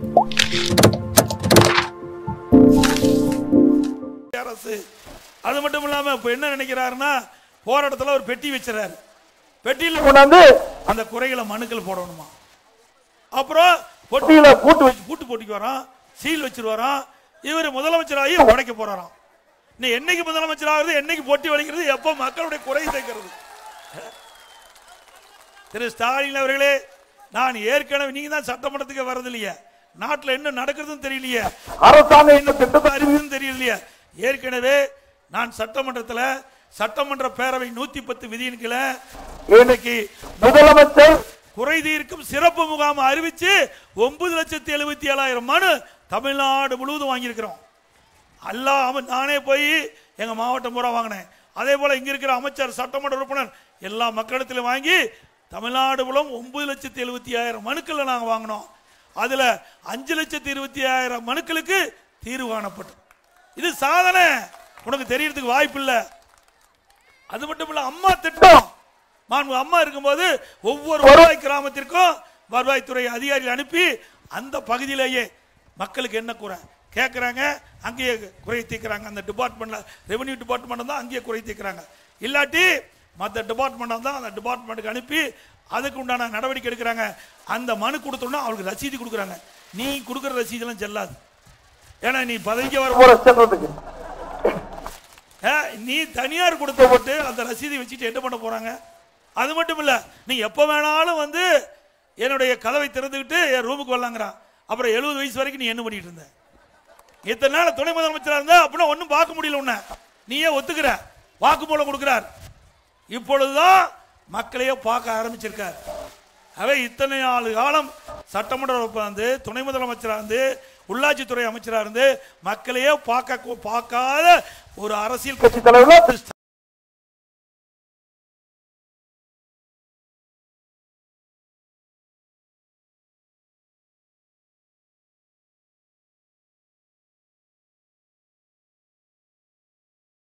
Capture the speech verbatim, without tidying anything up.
அரசு அது மட்டும் இல்லாம இப்ப என்ன நினைக்கிறாருன்னா போராட்டத்தில் ஒரு பெட்டி வச்சுறாரு. பெட்டியில் கொண்டாந்து அந்த குறைகளை மனுக்கள் போடணுமா. அப்புறம் பொட்டியில கூட்டு வச்சு கூட்டு போட்டிக்கு வரான், சீல் வச்சிரு வரான். இவர் முதலமைச்சராகி உடைக்க போறாராம். நீ என்னைக்கு முதலமைச்சர் ஆகுது, என்னைக்கு போட்டி வலிக்கிறது, எப்போ மக்களுடைய குறை சேர்க்கிறது. திரு ஸ்டாலின் அவர்களே, நான் ஏற்கனவே நீங்க தான் சட்டமன்றத்துக்கு வர்றது இல்லையா, நாட்டில் என்ன நடக்கிறதுன்னு தெரியலையே, அரசாங்கம் என்ன திட்டத்தை அறிவிதுன்னு தெரியலையே. ஏற்கனவே நான் சட்டமன்றத்தில் சட்டமன்ற பேரவை நூத்தி பத்து விதியின் கீழே இன்னைக்கு முதலமைச்சர் குறை தீர்க்கும் சிறப்பு முகாம் அறிவிச்சு ஒன்பது லட்சத்தி எழுபத்தி ஏழாயிரம் மனு தமிழ்நாடு முழுவதும் வாங்கியிருக்கிறோம். அல்ல நானே போய் எங்க மாவட்டம் பூரா வாங்கினேன். அதே போல இங்க இருக்கிற அமைச்சர், சட்டமன்ற உறுப்பினர் எல்லா மக்களிடத்திலும் வாங்கி தமிழ்நாடு மூலம் ஒன்பது லட்சத்தி எழுபத்தி ஆயிரம் மனுக்கள் நாங்கள் வாங்கினோம். அதுல அஞ்சு லட்சத்தி இருபத்தி ஆயிரம் மனுக்களுக்கு தீர்வு காணப்பட்டது. இது சாதனை, உனக்கு தெரியறதுக்கு வாய்ப்பு இல்லை. அது மட்டும் இல்ல, அம்மா திட்டம் அம்மா இருக்கும்போது ஒவ்வொரு வருவாய் கிராமத்திற்கும் வருவாய்த்துறை அதிகாரிகள் அனுப்பி அந்த பகுதியிலேயே மக்களுக்கு என்ன குறை கேட்கிறாங்க அங்கேயே குறை தீர்க்கிறாங்க. அந்த டிபார்ட்மெண்ட்ல ரெவன்யூ டிபார்ட்மெண்ட் தான் அங்கேயே குறை தீர்க்கிறாங்க. இல்லாட்டி மற்ற டிபார்ட்மெண்ட் தான் அந்த டிபார்ட்மெண்ட்டுக்கு அனுப்பி அதுக்கு உண்டான நடவடிக்கை எடுக்கிறாங்க. அந்த மனு கொடுத்தோம்னா அவங்களுக்கு ரசீது கொடுக்குறாங்க. நீ கொடுக்குற ரசீதெல்லாம் செல்லாது. ஏன்னா நீ பதவிக்கு வர போற செல்றதுக்கு நீ தனியார் கொடுத்த போட்டு அந்த ரசீதை வச்சுட்டு என்ன பண்ண போறாங்க. அது மட்டும் இல்ல, நீ எப்ப வேணாலும் வந்து என்னுடைய கதவை திறந்துக்கிட்டு என் ரூமுக்கு வரலாங்கிறான். அப்புறம் எழுபது வயசு வரைக்கும் நீ என்ன பண்ணிட்டு இருந்த? இத்தனை நாள் துணை முதலமைச்சரா இருந்தா அப்படின்னா ஒன்னும் பார்க்க முடியல. உன்ன நீயே ஒத்துக்கிற, வாக்குமூலம் கொடுக்கிறார். இப்பொழுதுதான் மக்களையே பார்க்க ஆரம்பிச்சிருக்கார். அவை இத்தனை ஆளு காலம் சட்டமன்ற வந்து துணை முதலமைச்சரா இருந்து உள்ளாட்சித்துறை அமைச்சரா இருந்து மக்களையே பார்க்க பார்க்காத ஒரு அரசியல் கட்சி தலைவர்